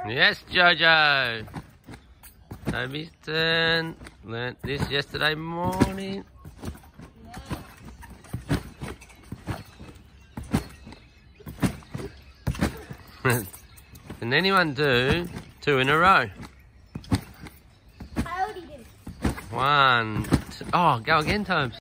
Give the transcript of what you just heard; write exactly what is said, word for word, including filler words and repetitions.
Yes, Jojo. Toby's turn. Learnt this yesterday morning. Can anyone do two in a row? I already did. One, two. Oh, go again, Tobes.